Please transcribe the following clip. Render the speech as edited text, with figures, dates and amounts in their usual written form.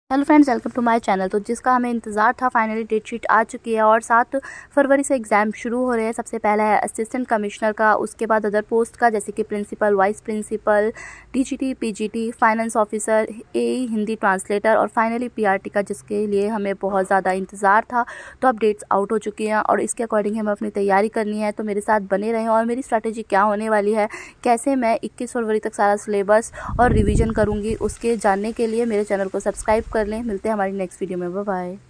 Hello friends, welcome to my channel. तो जिसका हमें इंतज़ार था फाइनली डेट शीट आ चुकी है और 7 फरवरी से एग्ज़ाम शुरू हो रहे हैं। सबसे पहला है असिस्टेंट कमिश्नर का, उसके बाद अदर पोस्ट का जैसे कि principal, vice principal, TGT, PGT, finance officer, AE, Hindi translator और फाइनली पीआरटी का, जिसके लिए हमें बहुत ज़्यादा इंतज़ार था। तो अब डेट्स आउट हो चुकी हैं और इसके अकॉर्डिंग हमें अपनी तैयारी करनी है। तो मेरे साथ बने रहें और मेरी स्ट्रैटेजी क्या होने वाली है, कैसे मैं 21 फरवरी तक सारा सिलेबस और रिवीजन करूँगी, उसके जानने के लिए मेरे चैनल को सब्सक्राइब कर लें। मिलते हैं हमारी नेक्स्ट वीडियो में। Bye bye.